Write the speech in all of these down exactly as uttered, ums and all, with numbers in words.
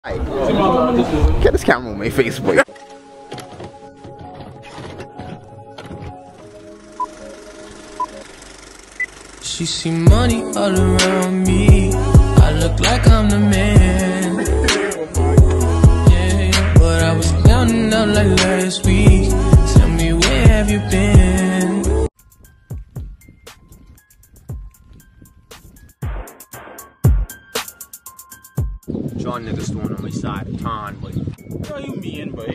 Get this camera on my face, boy. She see money all around me. I look like I'm the man. Yeah, yeah. But I was counting up like last week. Tell me, where have you been? John niggas throwing on my side of town, boy. What are you mean, boy?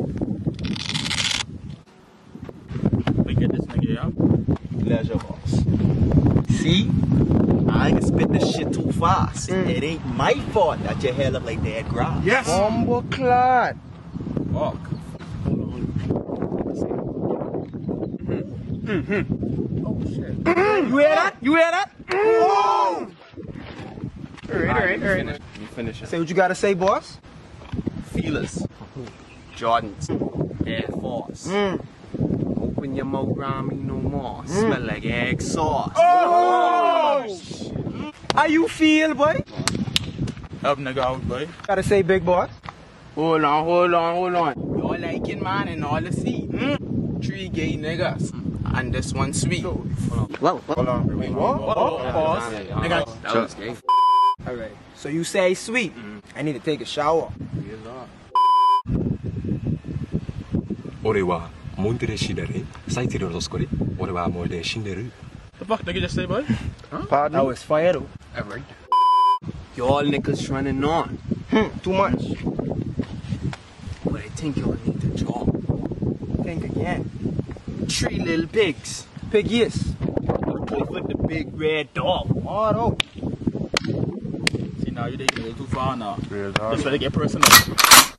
We get this nigga out. Pleasure, boss. See? I can spit this shit too fast. Mm. It ain't my fault that your hair look like dead grass. Yes! Bumble clot. Fuck. Mm-hmm. Oh, shit. Mm-hmm. You hear that? You hear that? Oh! Alright, alright, alright. Let me finish it. Say what you gotta say, boss. Feelers. Jordans. Air Force. Mm. Open your mouth around me no more. Mm. Smell like egg sauce. Oh! Shit. How you feel, boy? Help nigga out, boy. Gotta say, big boss. Hold on, hold on, hold on. Y'all like it, man, and all the see. Mm. Three gay niggas. And this one sweet. Whoa, whoa. Hold on. Wait, what? What? Pause. Nigga, that was gay. Alright. So you say sweet. Mm. I need to take a shower. 俺はモンテレシネル、サイティルのスコリ。俺はモンテレシネル。 The fuck nigga just say, boy? Huh? Pardon? That was fire though. Ever. Y'all niggas running on. Hmm, too much. But I think y'all need to job. Think again. Three little pigs. Pig yes. Both with the big red dog. Auto. See now you taking it too far now. Just try to get personal.